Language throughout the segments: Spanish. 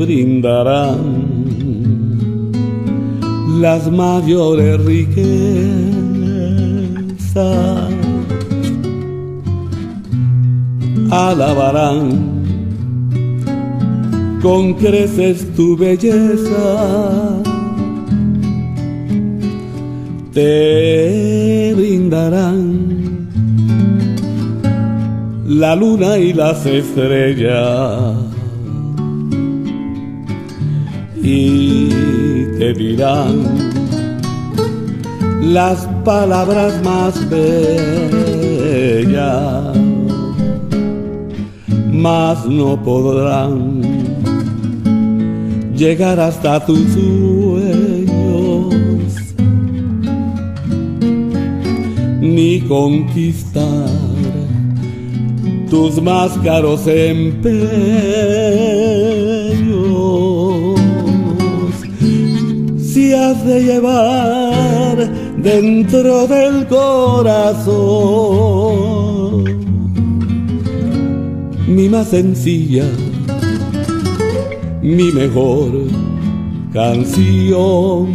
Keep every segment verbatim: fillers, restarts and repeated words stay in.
brindarán las mayores riquezas, alabarán con creces tu belleza, te brindarán la luna y las estrellas y te dirán las palabras más bellas, mas no podrán llegar hasta tus sueños ni conquistar tus más caros empeños. Si has de llevar dentro del corazón mi más sencilla, mi mejor canción,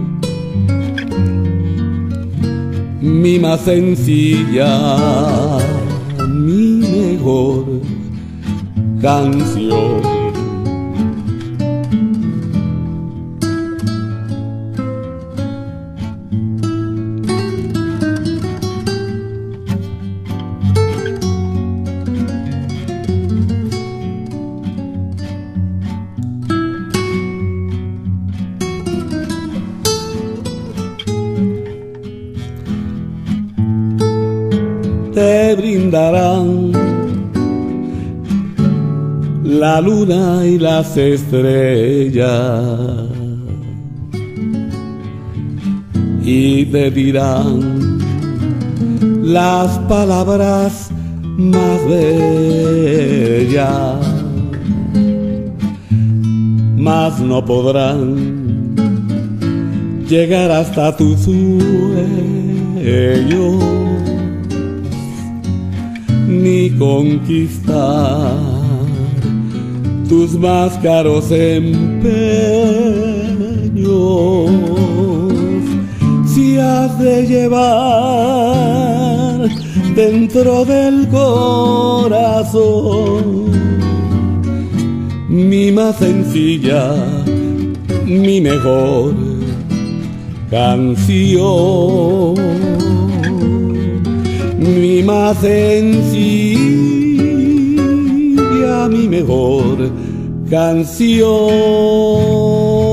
mi más sencilla, mi mejor canción. Te brindarán la luna y las estrellas y te dirán las palabras más bellas, mas no podrán llegar hasta tus sueños ni conquistar tus más caros empeños. Si has de llevar dentro del corazón mi más sencilla, mi mejor canción, mi más sencilla, mi mejor canción.